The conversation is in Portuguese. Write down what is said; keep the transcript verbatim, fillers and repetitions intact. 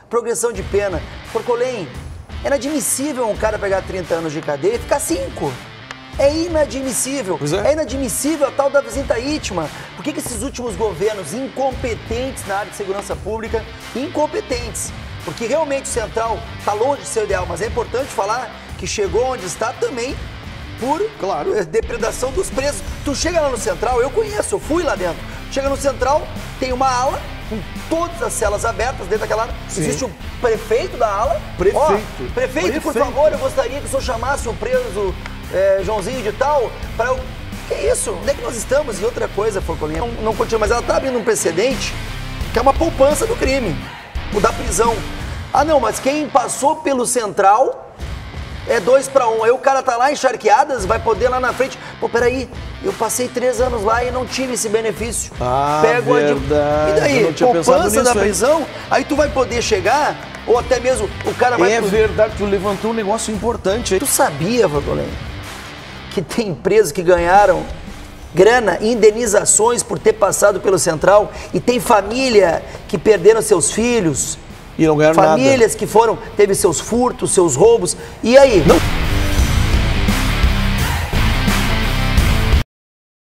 progressão de pena. Forcolém, é inadmissível um cara pegar trinta anos de cadeia e ficar cinco. É inadmissível. Pois é. É inadmissível a tal da visita íntima. Por que, que esses últimos governos incompetentes na área de segurança pública, incompetentes, porque realmente o Central está longe de ser o ideal, mas é importante falar que chegou onde está também por claro. depredação dos presos. Tu chega lá no Central, eu conheço, eu fui lá dentro. Chega no Central, tem uma ala com todas as celas abertas dentro daquela ala. Sim. Existe o prefeito da ala. Prefeito. Ó, prefeito, prefeito, por favor, eu gostaria que o senhor chamasse o preso é, Joãozinho de tal para eu... Que isso? Onde é que nós estamos? E outra coisa, Forcolinha, não, não continua, mas ela está abrindo um precedente que é uma poupança do crime, o da prisão. Ah não, mas quem passou pelo Central é dois para um. Aí o cara tá lá em Charqueadas, vai poder lá na frente. Pô, peraí, eu passei três anos lá e não tive esse benefício. Ah, Pego verdade. E daí, eu não tinha poupança nisso, da hein? prisão, aí tu vai poder chegar, ou até mesmo o cara vai... É pro... verdade, tu levantou um negócio importante aí. Tu sabia, Forcolém, que tem presos que ganharam grana, indenizações por ter passado pelo Central, e tem família que perderam seus filhos, E não ganharam nada. famílias que foram, teve seus furtos, seus roubos, e aí? Não.